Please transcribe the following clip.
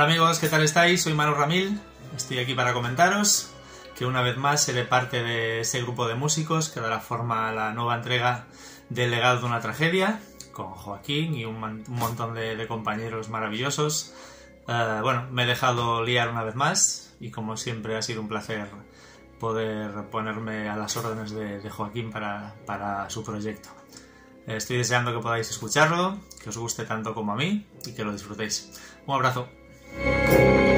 Hola amigos, ¿qué tal estáis? Soy Manu Ramil, estoy aquí para comentaros que una vez más seré parte de ese grupo de músicos que dará forma a la nueva entrega del Legado de una tragedia, con Joaquín y un montón de compañeros maravillosos. Bueno, me he dejado liar una vez más y como siempre ha sido un placer poder ponerme a las órdenes de Joaquín para su proyecto. Estoy deseando que podáis escucharlo, que os guste tanto como a mí y que lo disfrutéis. Un abrazo.